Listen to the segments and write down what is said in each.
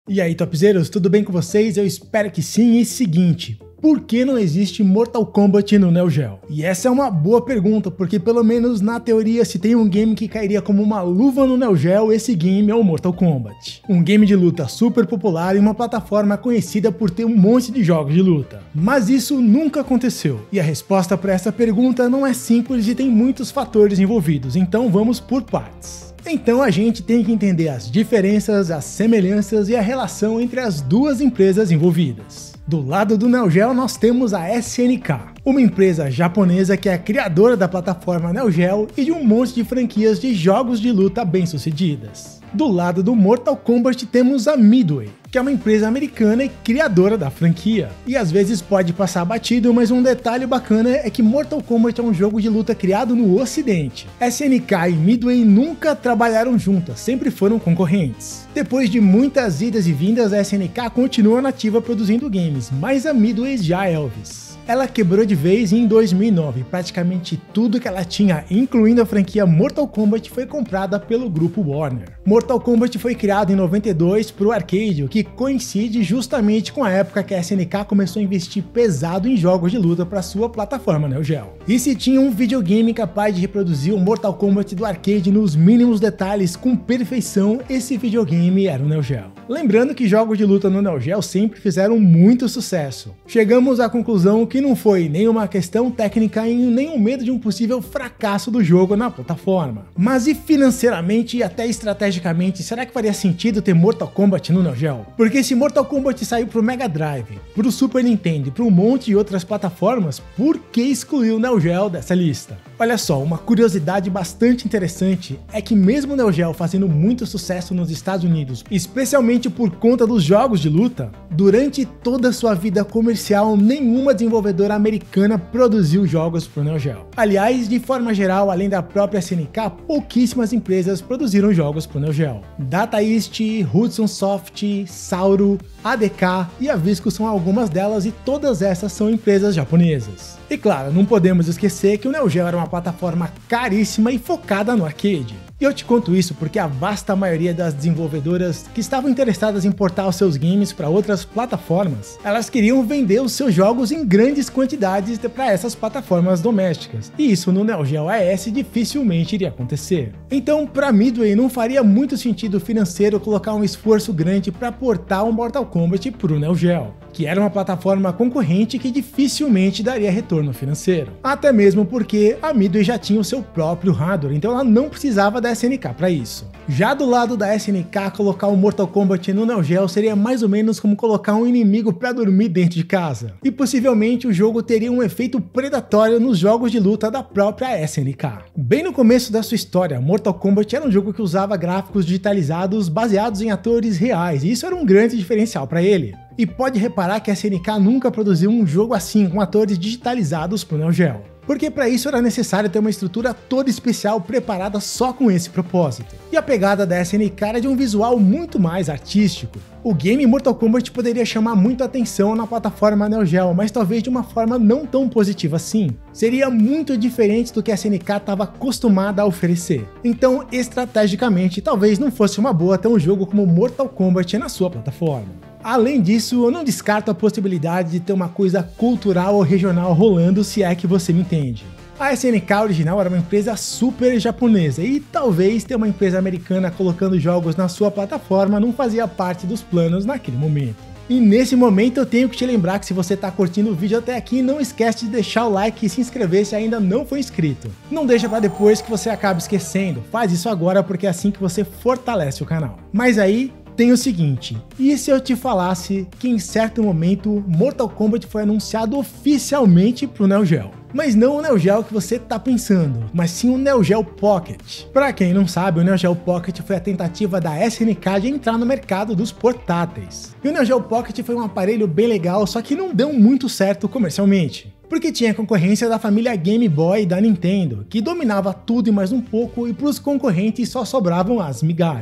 E aí, topzeiros, tudo bem com vocês? Eu espero que sim. E seguinte, por que não existe Mortal Kombat no Neo Geo? E essa é uma boa pergunta, porque pelo menos na teoria, se tem um game que cairia como uma luva no Neo Geo, esse game é o Mortal Kombat. Um game de luta super popular e uma plataforma conhecida por ter um monte de jogos de luta. Mas isso nunca aconteceu. E a resposta para essa pergunta não é simples e tem muitos fatores envolvidos, então vamos por partes. Então a gente tem que entender as diferenças, as semelhanças e a relação entre as duas empresas envolvidas. Do lado do Neo Geo nós temos a SNK, uma empresa japonesa que é a criadora da plataforma Neo Geo e de um monte de franquias de jogos de luta bem-sucedidas. Do lado do Mortal Kombat temos a Midway, que é uma empresa americana e criadora da franquia. E às vezes pode passar batido, mas um detalhe bacana é que Mortal Kombat é um jogo de luta criado no Ocidente. SNK e Midway nunca trabalharam juntas, sempre foram concorrentes. Depois de muitas idas e vindas, a SNK continua nativa produzindo games, mas a Midway já é Elvis. Ela quebrou de vez e em 2009, praticamente tudo que ela tinha, incluindo a franquia Mortal Kombat, foi comprada pelo grupo Warner. Mortal Kombat foi criado em 92 para o arcade, o que coincide justamente com a época que a SNK começou a investir pesado em jogos de luta para sua plataforma Neo Geo. E se tinha um videogame capaz de reproduzir o Mortal Kombat do arcade nos mínimos detalhes com perfeição, esse videogame era o Neo Geo. Lembrando que jogos de luta no Neo Geo sempre fizeram muito sucesso. Chegamos à conclusão que não foi nem uma questão técnica e nem um medo de um possível fracasso do jogo na plataforma. Mas e financeiramente e até estrategicamente, será que faria sentido ter Mortal Kombat no Neo Geo? Porque se Mortal Kombat saiu pro Mega Drive, pro Super Nintendo e pro um monte de outras plataformas, por que excluir o Neo Geo dessa lista? Olha só, uma curiosidade bastante interessante é que mesmo o Neo Geo fazendo muito sucesso nos Estados Unidos, especialmente por conta dos jogos de luta, durante toda a sua vida comercial, nenhuma desenvolvedora americana produziu jogos para o Neo Geo. Aliás, de forma geral, além da própria SNK, pouquíssimas empresas produziram jogos para o Neo Geo. Data East, Hudson Soft, Sauro, ADK e a Visco são algumas delas e todas essas são empresas japonesas. E claro, não podemos esquecer que o Neo Geo era uma plataforma caríssima e focada no arcade. E eu te conto isso porque a vasta maioria das desenvolvedoras que estavam interessadas em portar os seus games para outras plataformas, elas queriam vender os seus jogos em grandes quantidades para essas plataformas domésticas. E isso no Neo Geo AES dificilmente iria acontecer. Então, para Midway não faria muito sentido financeiro colocar um esforço grande para portar o Mortal Kombat para o Neo Geo, que era uma plataforma concorrente que dificilmente daria retorno financeiro. Até mesmo porque a Midway já tinha o seu próprio hardware, então ela não precisava da SNK para isso. Já do lado da SNK, colocar o Mortal Kombat no Neo Geo seria mais ou menos como colocar um inimigo para dormir dentro de casa. E possivelmente o jogo teria um efeito predatório nos jogos de luta da própria SNK. Bem no começo da sua história, Mortal Kombat era um jogo que usava gráficos digitalizados baseados em atores reais, e isso era um grande diferencial para ele. E pode reparar que a SNK nunca produziu um jogo assim, com atores digitalizados para o Neo Geo, porque para isso era necessário ter uma estrutura toda especial preparada só com esse propósito. E a pegada da SNK era de um visual muito mais artístico. O game Mortal Kombat poderia chamar muito atenção na plataforma Neo Geo, mas talvez de uma forma não tão positiva assim. Seria muito diferente do que a SNK estava acostumada a oferecer. Então, estrategicamente, talvez não fosse uma boa ter um jogo como Mortal Kombat na sua plataforma. Além disso, eu não descarto a possibilidade de ter uma coisa cultural ou regional rolando, se é que você me entende. A SNK original era uma empresa super japonesa e talvez ter uma empresa americana colocando jogos na sua plataforma não fazia parte dos planos naquele momento. E nesse momento eu tenho que te lembrar que se você está curtindo o vídeo até aqui, não esquece de deixar o like e se inscrever se ainda não for inscrito. Não deixa para depois que você acaba esquecendo, faz isso agora porque é assim que você fortalece o canal. Mas aí, tem o seguinte, e se eu te falasse que em certo momento Mortal Kombat foi anunciado oficialmente pro Neo Geo? Mas não o Neo Geo que você tá pensando, mas sim o Neo Geo Pocket. Pra quem não sabe, o Neo Geo Pocket foi a tentativa da SNK de entrar no mercado dos portáteis. E o Neo Geo Pocket foi um aparelho bem legal, só que não deu muito certo comercialmente, porque tinha concorrência da família Game Boy da Nintendo, que dominava tudo e mais um pouco, e pros concorrentes só sobravam as migalhas.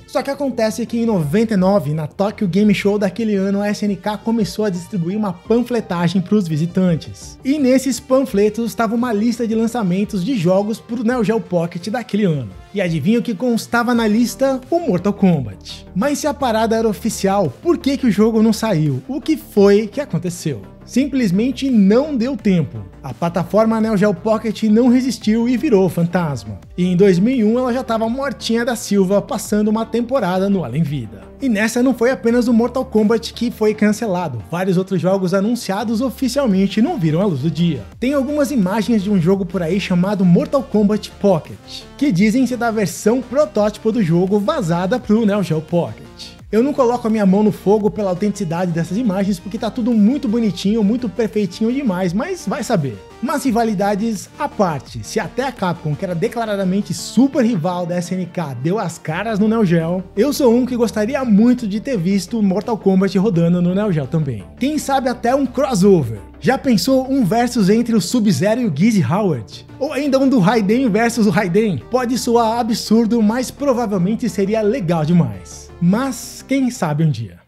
Só que acontece que em 99, na Tokyo Game Show daquele ano, a SNK começou a distribuir uma panfletagem para os visitantes. E nesses panfletos estava uma lista de lançamentos de jogos para o Neo Geo Pocket daquele ano. E adivinha o que constava na lista? O Mortal Kombat. Mas se a parada era oficial, por que o jogo não saiu? O que foi que aconteceu? Simplesmente não deu tempo. A plataforma Neo Geo Pocket não resistiu e virou fantasma. E em 2001 ela já estava mortinha da Silva, passando uma temporada no Além Vida. E nessa não foi apenas o Mortal Kombat que foi cancelado, vários outros jogos anunciados oficialmente não viram a luz do dia. Tem algumas imagens de um jogo por aí chamado Mortal Kombat Pocket, que dizem ser da versão protótipo do jogo vazada pro Neo Geo Pocket. Eu não coloco a minha mão no fogo pela autenticidade dessas imagens porque tá tudo muito bonitinho, muito perfeitinho demais, mas vai saber. Mas rivalidades à parte, se até a Capcom, que era declaradamente super rival da SNK, deu as caras no Neo Geo, eu sou um que gostaria muito de ter visto Mortal Kombat rodando no Neo Geo também. Quem sabe até um crossover. Já pensou um versus entre o Sub-Zero e o Gizzy Howard? Ou ainda um do Raiden versus o Raiden? Pode soar absurdo, mas provavelmente seria legal demais. Mas quem sabe um dia.